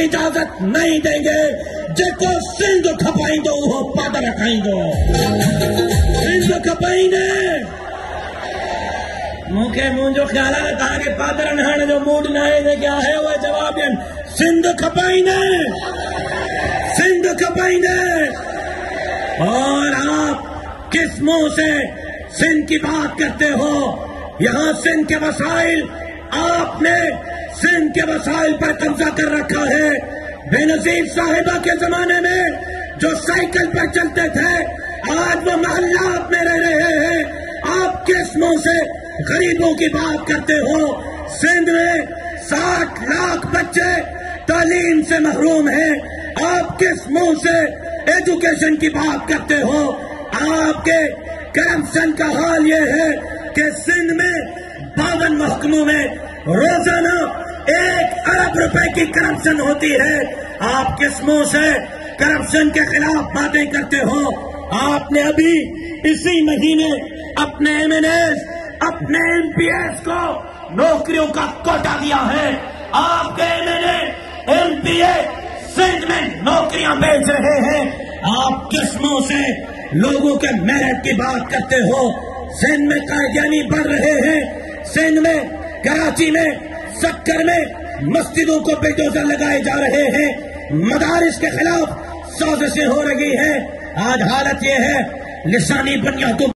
اجازت نہیں دیں گے جیکو سندھ کھپائیں دو وہ پادر کھائیں دو سندھ کھپائیں دے موکے مونجو خیال ہے کہا کہ پادر نہانے جو موڈ نہ ہے کیا ہے وہ جواب دیں سندھ کھپائیں دے سندھ کھپائیں دے اور آپ کس منہ سے سندھ کی بات کرتے ہو یہاں سندھ کے وسائل آپ نے سندھ کے وسائل پر قبضہ کر رکھا ہے بے نظیر صاحبہ کے زمانے میں جو سائیکل پر چلتے تھے آج وہ محلات میں رہ رہے ہیں آپ کس منہ سے غریبوں کی بات کرتے ہو سندھ میں 60 لاکھ بچے تعلیم سے محروم ہیں آپ کس منہ سے ایجوکیشن کی بات کرتے ہو آپ کے کرپشن کا حال یہ ہے کہ سندھ میں 52 محکموں میں روزانہ 1 ارب روپے کی کرپشن ہوتی ہے آپ کس منہ سے کرپشن کے خلاف باتیں کرتے ہو آپ نے ابھی اسی مہینے اپنے ایم این ایز اپنے ایم پی ایس کو نوکریوں کا کوٹا دیا ہے آپ کے M N A M P A Sindh میں نوکریاں بیچ رہے ہیں آپ کس منہ سے لوگوں کے میرٹ کی بات کرتے ہو سندھ میں قائدیانی بڑھ رہے ہیں سندھ میں کراچی میں سکر میں مسجدوں کو بلڈوزر لگائے جا رہے ہیں مدارس کے خلاف سازشیں ہو رہی ہیں آج حالت یہ ہے لسانی بنیادوں